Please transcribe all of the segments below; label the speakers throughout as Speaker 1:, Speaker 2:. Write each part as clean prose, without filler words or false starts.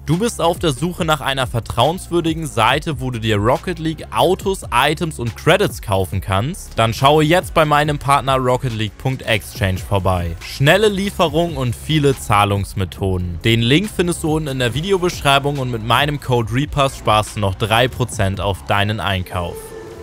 Speaker 1: Du bist auf der Suche nach einer vertrauenswürdigen Seite, wo du dir Rocket League Autos, Items und Credits kaufen kannst? Dann schaue jetzt bei meinem Partner RocketLeague.exchange vorbei. Schnelle Lieferung und viele Zahlungsmethoden. Den Link findest du unten in der Videobeschreibung und mit meinem Code REPASS sparst du noch 3% auf deinen Einkauf.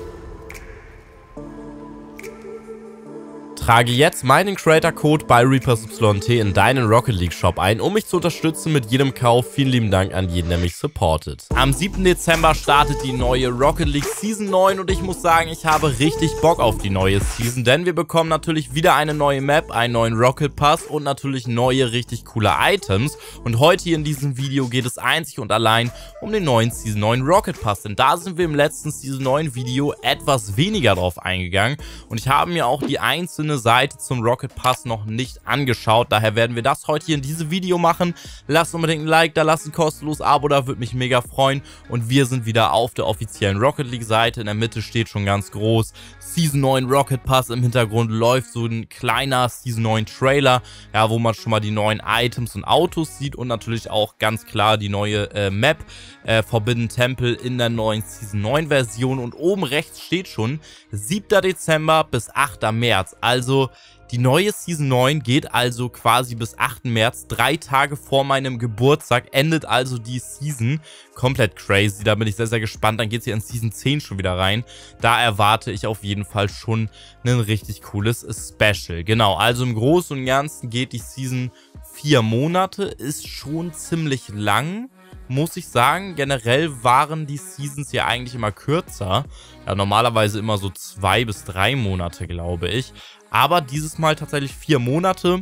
Speaker 1: Trage jetzt meinen Creator-Code bei REPASSYT in deinen Rocket League Shop ein, um mich zu unterstützen mit jedem Kauf. Vielen lieben Dank an jeden, der mich supportet. Am 7. Dezember startet die neue Rocket League Season 9 und ich muss sagen, ich habe richtig Bock auf die neue Season, denn wir bekommen natürlich wieder eine neue Map, einen neuen Rocket Pass und natürlich neue, richtig coole Items. Und heute hier in diesem Video geht es einzig und allein um den neuen Season 9 Rocket Pass, denn da sind wir im letzten Season 9 Video etwas weniger drauf eingegangen und ich habe mir auch die einzelne Seite zum Rocket Pass noch nicht angeschaut. Daher werden wir das heute hier in diesem Video machen. Lasst unbedingt ein Like da, lasst ein kostenloses Abo da, würde mich mega freuen. Und wir sind wieder auf der offiziellen Rocket League Seite. In der Mitte steht schon ganz groß Season 9 Rocket Pass. Im Hintergrund läuft so ein kleiner Season 9 Trailer, ja, wo man schon mal die neuen Items und Autos sieht und natürlich auch ganz klar die neue Map Forbidden Temple in der neuen Season 9 Version. Und oben rechts steht schon 7. Dezember bis 8. März. Also die neue Season 9 geht also quasi bis 8. März, 3 Tage vor meinem Geburtstag, endet also die Season. Komplett crazy, da bin ich sehr, sehr gespannt. Dann geht es hier in Season 10 schon wieder rein. Da erwarte ich auf jeden Fall schon ein richtig cooles Special. Genau, also im Großen und Ganzen geht die Season 4 Monate, ist schon ziemlich lang, muss ich sagen. Generell waren die Seasons ja eigentlich immer kürzer. Ja, normalerweise immer so 2 bis 3 Monate, glaube ich. Aber dieses Mal tatsächlich 4 Monate.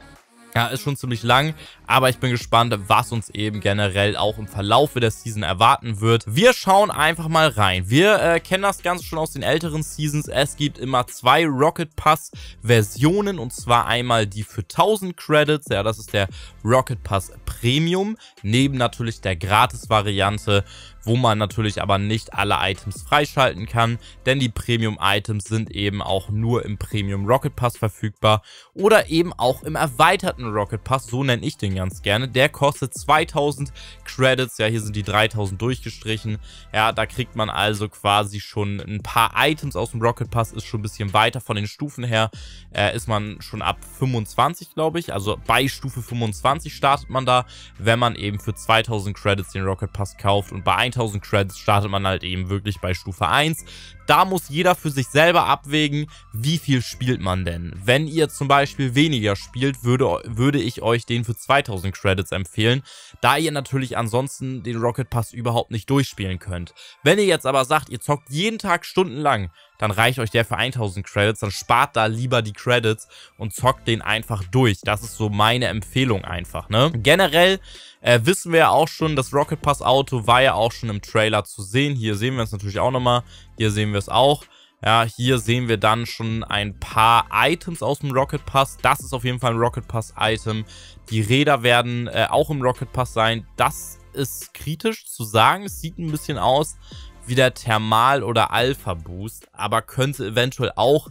Speaker 1: Ja, ist schon ziemlich lang, aber ich bin gespannt, was uns eben generell auch im Verlauf der Season erwarten wird. Wir schauen einfach mal rein. Wir kennen das Ganze schon aus den älteren Seasons. Es gibt immer 2 Rocket Pass Versionen und zwar einmal die für 1000 Credits. Ja, das ist der Rocket Pass Premium, neben natürlich der Gratis-Variante, wo man natürlich aber nicht alle Items freischalten kann, denn die Premium-Items sind eben auch nur im Premium Rocket Pass verfügbar oder eben auch im erweiterten Rocket Pass, so nenne ich den ganz gerne. Der kostet 2000 Credits, ja, hier sind die 3000 durchgestrichen. Ja, da kriegt man also quasi schon ein paar Items aus dem Rocket Pass, ist schon ein bisschen weiter von den Stufen her, ist man schon ab 25, glaube ich, also bei Stufe 25 startet man da, wenn man eben für 2000 Credits den Rocket Pass kauft und bei 1000 Credits startet man halt eben wirklich bei Stufe 1. Da muss jeder für sich selber abwägen, wie viel spielt man denn. Wenn ihr zum Beispiel weniger spielt, würde ich euch den für 2000 Credits empfehlen, da ihr natürlich ansonsten den Rocket Pass überhaupt nicht durchspielen könnt. Wenn ihr jetzt aber sagt, ihr zockt jeden Tag stundenlang, dann reicht euch der für 1000 Credits, dann spart da lieber die Credits und zockt den einfach durch. Das ist so meine Empfehlung einfach, ne? Generell wissen wir ja auch schon, das Rocket Pass Auto war ja auch schon im Trailer zu sehen. Hier sehen wir es natürlich auch nochmal. Hier sehen wir es auch. Ja, hier sehen wir dann schon ein paar Items aus dem Rocket Pass. Das ist auf jeden Fall ein Rocket Pass Item. Die Räder werden auch im Rocket Pass sein. Das ist kritisch zu sagen. Es sieht ein bisschen aus wie der Thermal- oder Alpha-Boost, aber könnte eventuell auch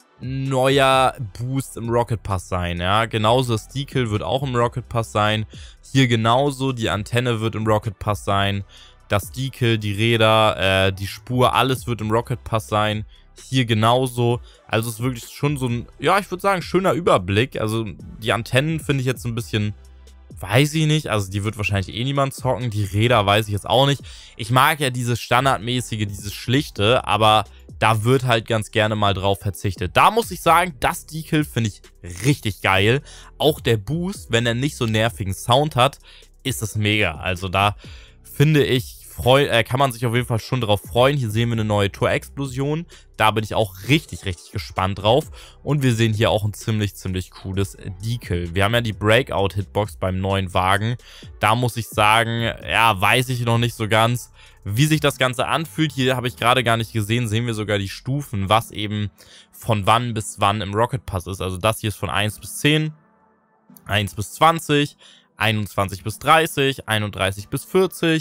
Speaker 1: neuer Boost im Rocket Pass sein, ja, genauso das Decal wird auch im Rocket Pass sein, hier genauso, die Antenne wird im Rocket Pass sein, das Decal, die Räder, die Spur, alles wird im Rocket Pass sein, hier genauso, also es ist wirklich schon so ein, ja, ich würde sagen, schöner Überblick, also die Antennen finde ich jetzt so ein bisschen, weiß ich nicht, also die wird wahrscheinlich eh niemand zocken, die Räder weiß ich jetzt auch nicht, ich mag ja dieses standardmäßige, dieses schlichte, aber da wird halt ganz gerne mal drauf verzichtet. Da muss ich sagen, das Decal finde ich richtig geil. Auch der Boost, wenn er nicht so nervigen Sound hat, ist das mega. Also da finde ich, kann man sich auf jeden Fall schon drauf freuen. Hier sehen wir eine neue Torexplosion. Da bin ich auch richtig, richtig gespannt drauf. Und wir sehen hier auch ein ziemlich, ziemlich cooles Decal. Wir haben ja die Breakout-Hitbox beim neuen Wagen. Da muss ich sagen, ja, weiß ich noch nicht so ganz, wie sich das Ganze anfühlt. Hier habe ich gerade gar nicht gesehen, sehen wir sogar die Stufen, was eben von wann bis wann im Rocket Pass ist. Also das hier ist von 1 bis 10, 1 bis 20, 21 bis 30, 31 bis 40,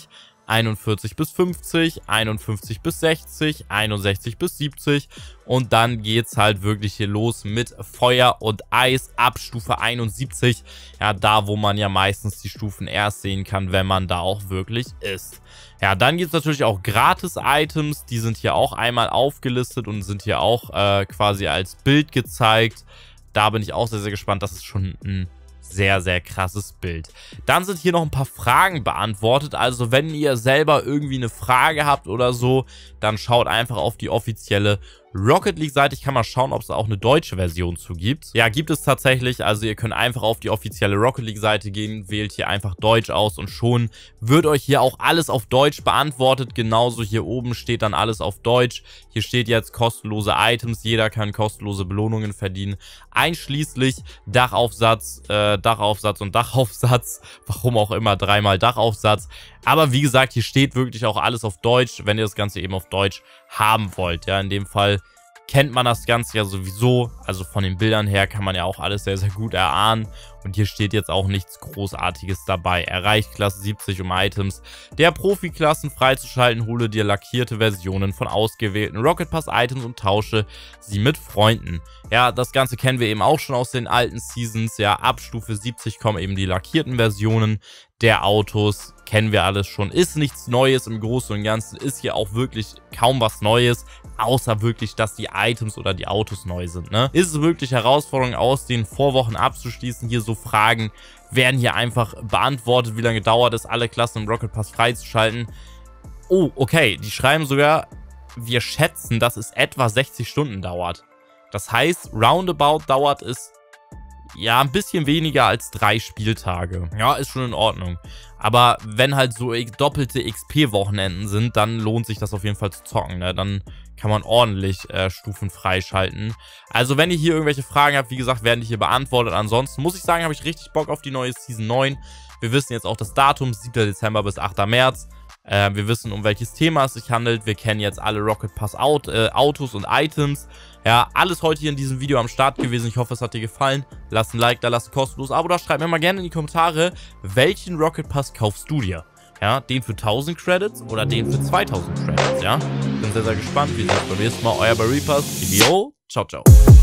Speaker 1: 41 bis 50, 51 bis 60, 61 bis 70 und dann geht's halt wirklich hier los mit Feuer und Eis ab Stufe 71. Ja, da wo man ja meistens die Stufen erst sehen kann, wenn man da auch wirklich ist. Ja, dann gibt es natürlich auch Gratis-Items, die sind hier auch einmal aufgelistet und sind hier auch quasi als Bild gezeigt. Da bin ich auch sehr, sehr gespannt. Das ist schon ein sehr, sehr krasses Bild. Dann sind hier noch ein paar Fragen beantwortet. Also wenn ihr selber irgendwie eine Frage habt oder so, dann schaut einfach auf die offizielle Rocket League Seite. Ich kann mal schauen, ob es auch eine deutsche Version zu gibt. Ja, gibt es tatsächlich. Also ihr könnt einfach auf die offizielle Rocket League Seite gehen, wählt hier einfach Deutsch aus und schon wird euch hier auch alles auf Deutsch beantwortet. Genauso hier oben steht dann alles auf Deutsch. Hier steht jetzt kostenlose Items. Jeder kann kostenlose Belohnungen verdienen. Einschließlich Dachaufsatz, Dachaufsatz und Dachaufsatz. Warum auch immer dreimal Dachaufsatz. Aber wie gesagt, hier steht wirklich auch alles auf Deutsch, wenn ihr das Ganze eben auf Deutsch haben wollt. Ja, in dem Fall kennt man das Ganze ja sowieso. Also von den Bildern her kann man ja auch alles sehr, sehr gut erahnen. Und hier steht jetzt auch nichts Großartiges dabei. Erreicht Klasse 70 um Items der Profiklassen freizuschalten. Hole dir lackierte Versionen von ausgewählten Rocket Pass Items und tausche sie mit Freunden. Ja, das Ganze kennen wir eben auch schon aus den alten Seasons. Ja, ab Stufe 70 kommen eben die lackierten Versionen der Autos. Kennen wir alles schon. Ist nichts Neues im Großen und Ganzen. Ist hier auch wirklich kaum was Neues. Außer wirklich, dass die Items oder die Autos neu sind. Ne? Ist es wirklich Herausforderung aus den Vorwochen abzuschließen? Hier so Fragen werden hier einfach beantwortet. Wie lange dauert es, alle Klassen im Rocket Pass freizuschalten? Oh, okay. Die schreiben sogar, wir schätzen, dass es etwa 60 Stunden dauert. Das heißt, roundabout dauert es ja ein bisschen weniger als 3 Spieltage. Ja, ist schon in Ordnung. Aber wenn halt so doppelte XP-Wochenenden sind, dann lohnt sich das auf jeden Fall zu zocken. Ne? Dann kann man ordentlich Stufen freischalten. Also wenn ihr hier irgendwelche Fragen habt, wie gesagt, werden die hier beantwortet. Ansonsten muss ich sagen, habe ich richtig Bock auf die neue Season 9. Wir wissen jetzt auch das Datum, 7. Dezember bis 8. März. Wir wissen, um welches Thema es sich handelt. Wir kennen jetzt alle Rocket Pass Autos und Items. Ja, alles heute hier in diesem Video am Start gewesen. Ich hoffe, es hat dir gefallen. Lass ein Like da, lass ein kostenloses Abo da. Schreib mir mal gerne in die Kommentare, welchen Rocket Pass kaufst du dir? Ja, den für 1000 Credits oder den für 2000 Credits, ja? Bin sehr, sehr gespannt. Wir sehen uns beim nächsten Mal. Euer Reapers. Ciao, ciao.